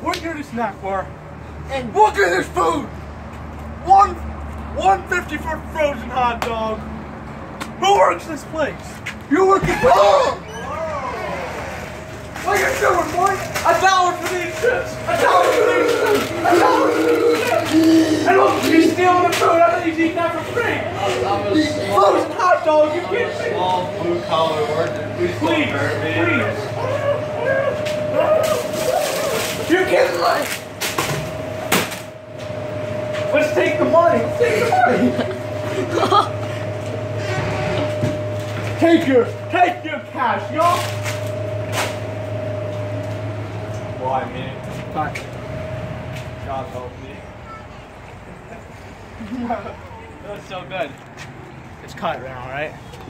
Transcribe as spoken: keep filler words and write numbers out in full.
We're here at a snack bar, and look at this food! One, one fifty for a frozen hot dog. Who works this place? You work at oh! What are you doing, boy? A dollar for these chips! A dollar for these chips! A dollar for these chips! And look, he's stealing the food. I think he's eating that for free. Frozen hot dog, you can't see. Small blue collar worker. Please, please, please. You're getting like. Let's take the money. Let's take the money. Take your, take your cash, y'all. Why, man? Bye. God help me. That was so good. It's cut now, right?